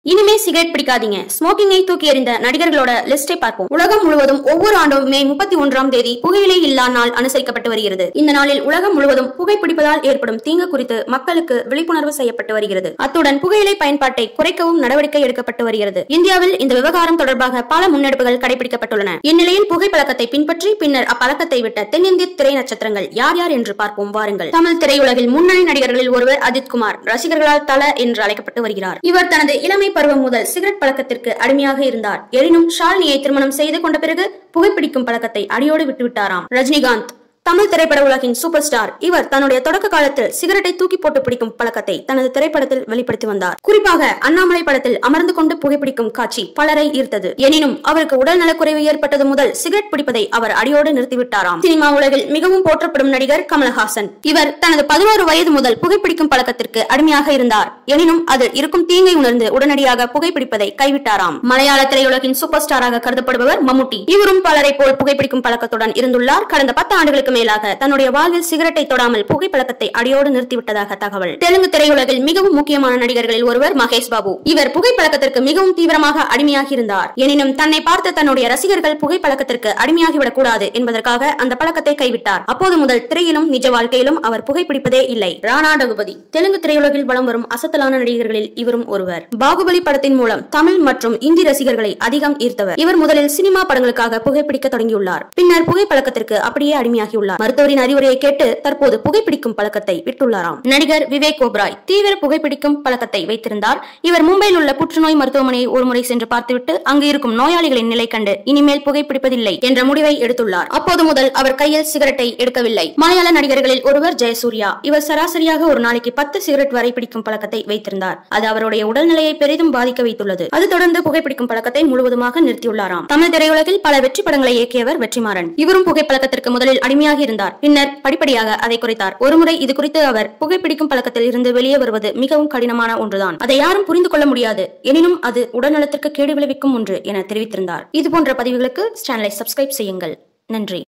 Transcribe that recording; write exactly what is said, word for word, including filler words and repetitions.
இனிமே சிகரெட் பிடிக்காதீங்க. ஸ்மோக்கிங்கை தூக்கி எறிந்த நடிகர்களோட லிஸ்டை பார்ப்போம். உலகம் முழுவதும் ஒவ்வொரு ஆண்டும் மே முப்பத்தி ஒன்றாம் தேதி புகையிலை இல்லா நாள் அனுசரிக்கப்பட்டு வருகிறது. இந்த நாளில் உலகம் முழுவதும் புகைப்பிடிப்பதால் ஏற்படும் தீங்கு குறித்து மக்களுக்கு விழிப்புணர்வு செய்யப்பட்டு வருகிறது. அத்துடன் புகையிலை பயன்பாட்டை குறைக்கவும் நடவடிக்கை எடுக்கப்பட்டு வருகிறது. இந்தியாவில் இந்த விவகாரம் தொடர்பாக பல முன்னெடுப்புகள் கடைபிடிக்கப்பட்டுள்ளன. இந்நிலையில் புகைப்பழக்கத்தை பின்பற்றி பின்னர் அப்பழக்கத்தை விட்ட தென்னிந்திய திரை நட்சத்திரங்கள் யார் யார் என்று பார்ப்போம் வாருங்கள். தமிழ் திரையுலகில் முன்னணி நடிகர்களில் ஒருவர் அஜித் குமார். ரசிகர்களால் தல என்று அழைக்கப்பட்டு வருகிறார். இவர் தனது இளமை பருவம் முதல் சிகரெட் பழக்கத்திற்கு அடிமையாக இருந்தார். எனினும் ஷாலினியை திருமணம் செய்து கொண்ட பிறகு புகைப்பிடிக்கும் பழக்கத்தை அடியோடு விட்டுவிட்டாராம். ரஜினிகாந்த் தமிழ் திரைப்பட உலகின் சூப்பர் ஸ்டார். இவர் தன்னுடைய தொடக்க காலத்தில் சிகரெட்டை தூக்கி போட்டு பிடிக்கும் பழக்கத்தை தனது திரைப்படத்தில் வெளிப்படுத்தி வந்தார். குறிப்பாக அண்ணாமலை படத்தில் அமர்ந்து கொண்டு புகைப்பிடிக்கும் காட்சி பலரை ஈர்த்தது. எனினும் அவருக்கு உடல் நலக்குறைவு ஏற்பட்டது முதல் சிகரெட் பிடிப்பதை அவர் அடியோடு நிறுத்திவிட்டாராம். சினிமா உலகில் மிகவும் போற்றப்படும் நடிகர் கமலஹாசன். இவர் தனது பதினோரு வயது முதல் புகைப்பிடிக்கும் பழக்கத்திற்கு அடிமையாக இருந்தார். எனினும் அதில் இருக்கும் தீங்கை உணர்ந்து உடனடியாக புகைப்பிடிப்பதை கைவிட்டாராம். மலையாள திரையுலகின் சூப்பர் ஸ்டாராக கருதப்படுபவர் மம்முட்டி. இவரும் பலரை போல் புகைப்பிடிக்கும் பழக்கத்துடன் இருந்துள்ளார். கடந்த பத்து ஆண்டுகளுக்கு மேலாக தன்னுடைய வாழ்வில் சிகரெட்டை தொடாமல் புகைப்பழக்கத்தை அடியோடு நிறுத்திவிட்டதாக தகவல். தெலுங்கு திரையுலகில் மிகவும் முக்கியமான நடிகர்களில் ஒருவர் மகேஷ் பாபு. இவர் புகைப்பழக்கத்திற்கு மிகவும் தீவிரமாக அடிமையாகி இருந்தார். எனினும் தன்னை பார்த்து தன்னுடைய ரசிகர்கள் புகைப்பழக்கத்திற்கு அடிமையாகிவிடக் கூடாது என்பதற்காக அந்த பழக்கத்தை கைவிட்டார். அப்போது முதல் திரையிலும் நிஜ வாழ்க்கையிலும் அவர் புகைப்பிடிப்பதே இல்லை. ராணா டகுபதி தெலுங்கு திரையுலகில் வலம் வரும் அசத்தலான நடிகர்களில் இவரும் ஒருவர். பாகுபலி படத்தின் மூலம் தமிழ் மற்றும் இந்தி ரசிகர்களை அதிகம் ஈர்த்தவர். இவர் முதலில் சினிமா படங்களுக்காக புகைப்பிடிக்க தொடங்கியுள்ளார். பின்னர் புகைப்பழக்கத்திற்கு அப்படியே அடிமையாகியுள்ளார். மருத்துவரின் அறிவுரையை கேட்டு தற்போது புகைப்பிடிக்கும் பழக்கத்தை விட்டுள்ளாராம். நடிகர் விவேக் ஓபராய் தீவிர புகைப்பிடிக்கும் பழக்கத்தை வைத்திருந்தார். இவர் மும்பையில் உள்ள புற்றுநோய் மருத்துவமனையை ஒருமுறை சென்று பார்த்துவிட்டு அங்கு இருக்கும் நோயாளிகளின் நிலை கண்டு இனிமேல் புகைப்பிடிப்பதில்லை என்ற முடிவை எடுத்துள்ளார். அப்போது முதல் அவர் கையில் சிகரெட்டை எடுக்கவில்லை. மலையாள நடிகர்களில் ஒருவர் ஜெயசூர்யா. இவர் சராசரியாக ஒரு நாளைக்கு பத்து சிகரெட் வரை பிடிக்கும் பழக்கத்தை வைத்திருந்தார். அது அவருடைய உடல்நிலையை பெரிதும் பாதிக்க வைத்துள்ளது. அது தொடர்ந்து புகைப்பிடிக்கும் பழக்கத்தை முழுவதுமாக நிறுத்தியுள்ளாராம். தமிழ் திரையுலகில் பல வெற்றி படங்களை இயக்கியவர் வெற்றிமாறன். இவரும் புகைப்பழக்கத்திற்கு முதலில் அடிமையாக இருந்தார். பின்னர் படிப்படியாக அதை குறைத்தார். ஒருமுறை இது குறித்து அவர் புகைப்பிடிக்கும் பழக்கத்தில் இருந்து வெளியே வருவது மிகவும் கடினமான ஒன்றுதான். அதை யாரும் புரிந்து கொள்ள முடியாது. எனினும் அது உடல்நலத்திற்கு கேடு விளைவிக்கும் ஒன்று என தெரிவித்திருந்தார். இதுபோன்ற பதிவுகளுக்கு சேனலை சப்ஸ்கிரைப் செய்யுங்கள். நன்றி.